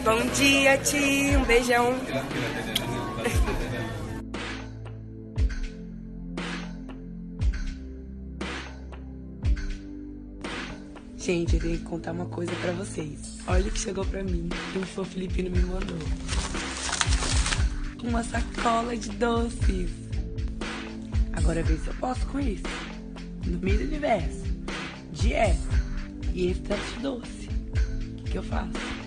Bom dia, Ti. Um beijão. Gente, eu tenho que contar uma coisa pra vocês. Olha o que chegou pra mim, que o fã filipino me mandou. Uma sacola de doces. Agora vê se eu posso com isso. No meio do universo. Dieta. E esse tanto de doce. O que eu faço?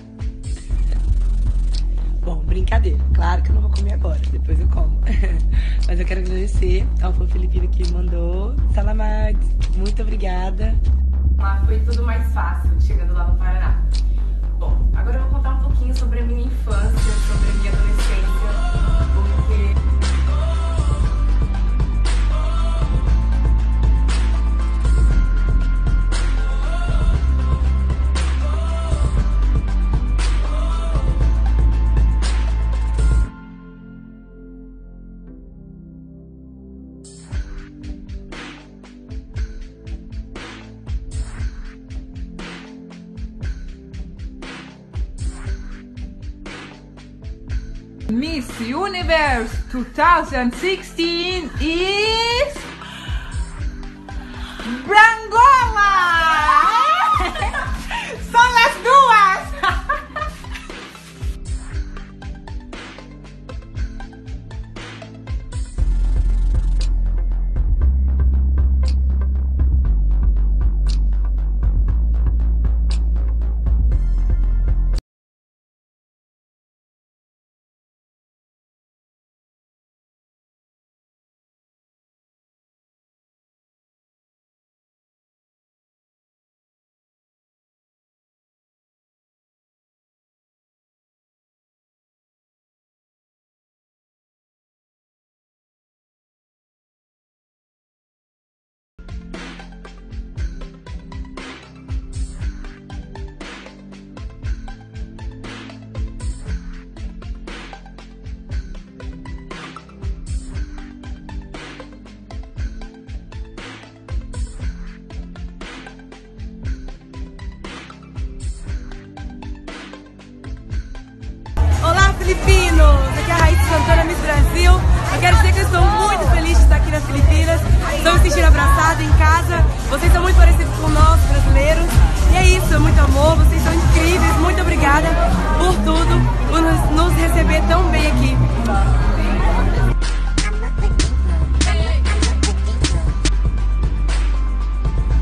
Bom, brincadeira. Claro que eu não vou comer agora. Depois eu como. Mas eu quero agradecer ao fã filipino que mandou. Salamat. Muito obrigada. Lá foi tudo mais fácil, chegando lá no Paraná. Bom, agora eu vou contar um pouquinho sobre a minha infância, sobre a minha adolescência, porque... Miss Universe 2016 is Brangola! São as duas! Filipinos, aqui é a Raíssa Santana, Miss Brasil. Eu quero dizer que eu estou muito feliz de estar aqui nas Filipinas. Estou me sentindo abraçada em casa. Vocês são muito parecidos comigo.